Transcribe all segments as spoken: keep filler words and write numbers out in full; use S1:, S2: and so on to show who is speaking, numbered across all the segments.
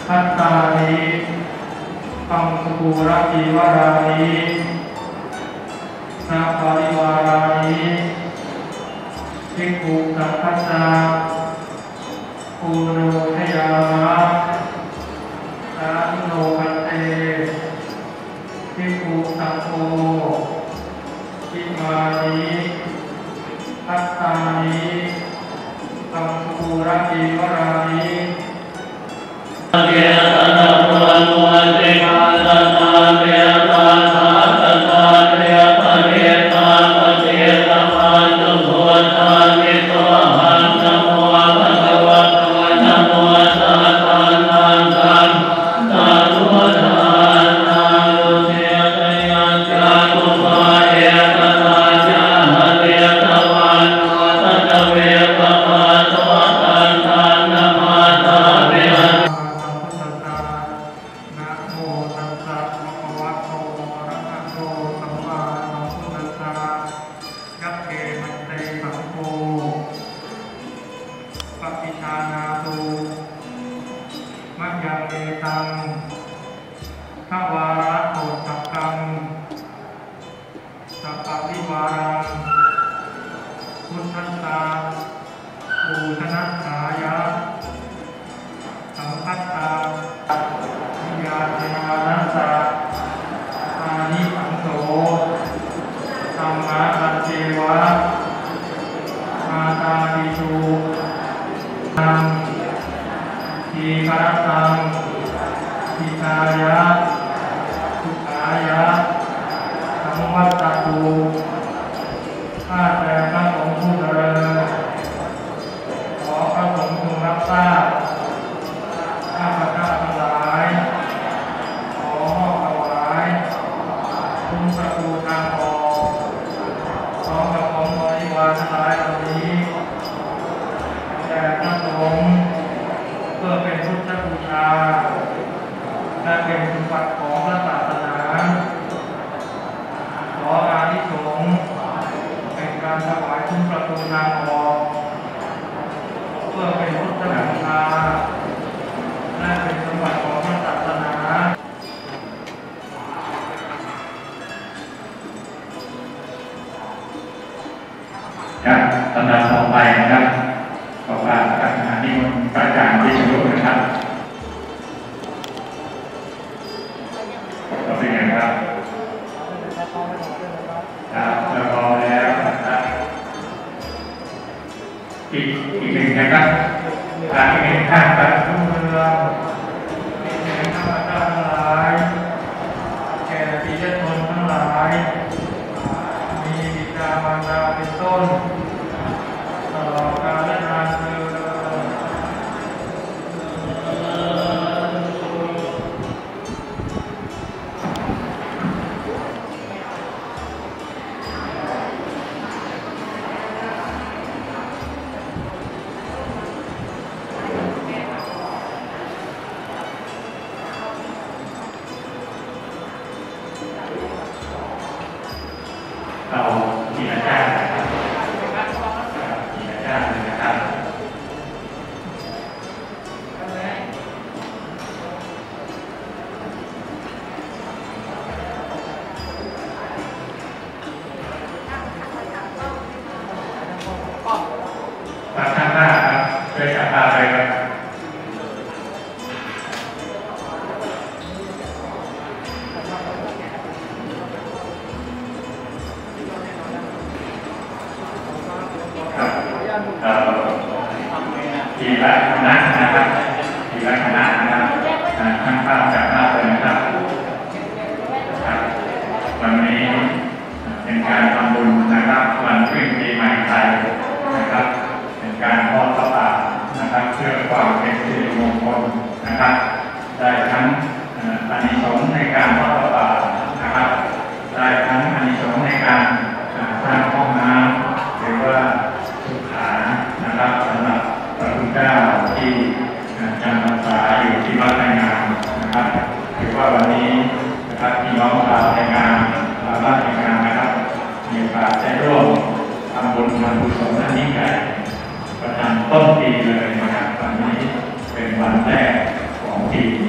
S1: ทัตตานิปังสุภูระจีวรานินาปาริวารานิภิกขุสังฆัสสะปูโรทยามะสาธุโนภันเตภิกขุสังโฆอิมานิทัตตานิปังสุภูระจีวรานิเกตนะโมเตกาตนะเกตาสาตนะเกตะเกตาปะเกตะปันตุโหตานิโตหันนะโมภะคะวะโตนะโมตัสสะนะสัมมาสัมพุทธัสสะตุเตตะยันจาตุมาเอตนะจาหะเตตะวันโนตัตเวปะปะโตตันตันนะมาตาเวข้าวาระโตสักกังสัพพวิวารังพุทธัสสะปูชนะสายะสัมภัตตาวิญญาณนานัสสะอานิสังโสธรรมะอัจเจวะมาตาดิจูนังทีฆรตังทิตายะสุขายะสังวัตตุข้าแต่พระสงฆ์ผู้เจริญขอพระสงฆ์จงรับทราบข้าพเจ้าทั้งหลายขอมอบถวายคุ้มประตูทางออกพร้อมกับของบริวารทั้งหลายเหล่านี้แด่พระสงฆ์เพื่อเป็นพุทธบูชาและเป็นสมบัติของพระศาสนาขออานิสงส์เป็นการถวายคุ้มประตูทางออกเพื่อเป็นพุทธบูชาและเป็นสมบัติของพระศาสนา
S2: ครับสำหรับต่อไปนะครับขอฝากกับงานนิมนต์พระอาจารย์วิษณุนะครับก็เป็นไงครับครับเราพอแล้วนะครับอีกอีกหนึ่งนะครับทางอีกหนึ่งท่านครับทุกเรื่องอีกหนึ่งข้าพเจ้าทั้งหลายแก่ปิยชนทั้งหลายมีบิดามารดาเป็นต้นตลอดกาลนานเทอญเราทีละจ้าทีละจ้าเลยนะครับมาข้างหน้าครับช่วยจับตาเลยครับทีละคณะนะครับทีละคณะนะครับทั้งภาพจากภาพเลยนะครับวันนี้เป็นการทำบุญนะครับวันขึ้นปีใหม่ไทยนะครับเป็นการทอดพระป่านะครับเพื่อความเป็นสิริมงคลนะครับได้ทั้งอานิสงส์ในการทอดพระป่านะครับได้ทั้งอานิสงส์ในการสร้างห้องน้ำหรือว่าสุขานะครับสำหรับพระพุทธเจ้าที่จำพรรษาอยู่ที่วัดในงามนะครับถือว่าวันนี้นะครับพี่น้องชาวในงามชาวบ้านในงามนะครับมีโอกาสได้ร่วมทำบุญทำกุศลนั้นยิ่งใหญ่ประจำต้นปีเลยนะครับวันนี้เป็นวันแรกของปี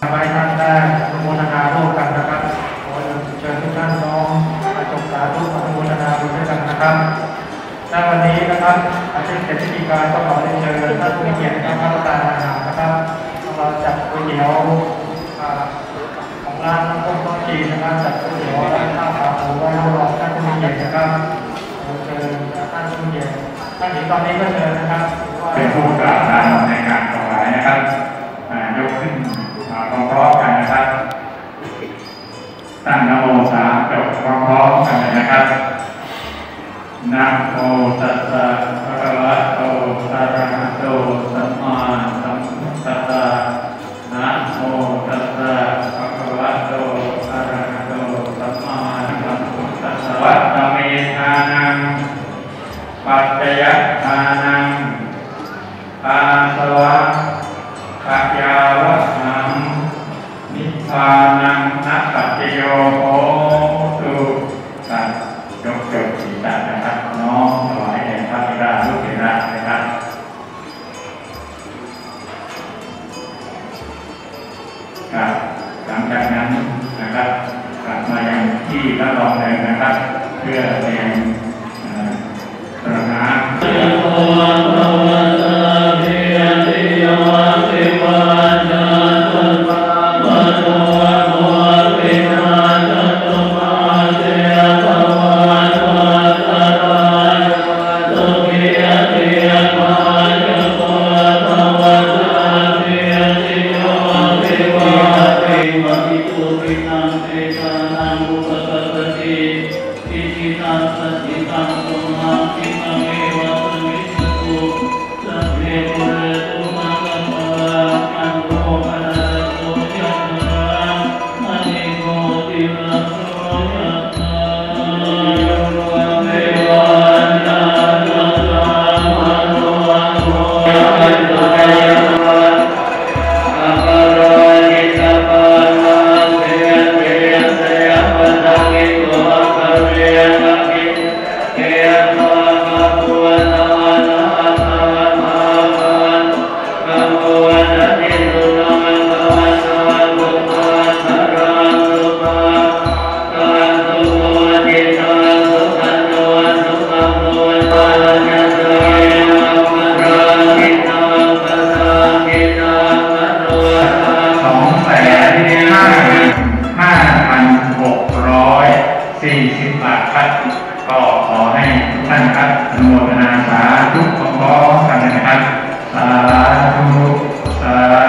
S1: ไว้ท่านได้อนุโมทนาร่วมกันนะครับขอเชิญทุกท่านน้องมาจงสาธุอนุโมทนาบุญด้วยกันนะครับในวันนี้นะครับอาจารย์เศรษฐกิจการก็ขอได้เชิญท่านผู้มีเกียรตินะครับรับประทานอาหารนะครับเราจัดก๋วยเตี๋ยวของร้านน้ำต้มต้มจีนนะครับจัดก๋วยเตี๋ยวร้านข้าวขาหมูไว้รอท่านผู้มีเกียรตินะครับเชิญท่านผู้มีเกียรติท่านถึงตอนนี้ก็เชิญนะครับ
S2: เป็นผู้กล่าวการในการถวายนะครับยกขึ้นมาพร้อมๆกันนะครับตั้งนะโมสามจบพร้อมๆกันนะครับนะโมตัสสะภะคะวะโตอะระหะโตสัมมาสัมพุทธัสสะนะโมตัสสะภะคะวะโตอะระหะโตสัมมาสัมพุทธัสสะวัตตะเมธานังปัจจยทานังอาสวะปัจญาวะหังนิพพานังนัตติโยโหตุสัตยกจบศีรษะนะครับน้อมถวายแด่พระบิดาลูกเถระนะครับครับหลังจากนั้นนะครับกลับมายังที่รับรองเดิมนะครับเพื่อเตรียมประทานสี่สิบบาทครับก็ขอให้ทุกท่านครับอนุโมทนาสาธุพร้อมๆกันนะครับสาธุสา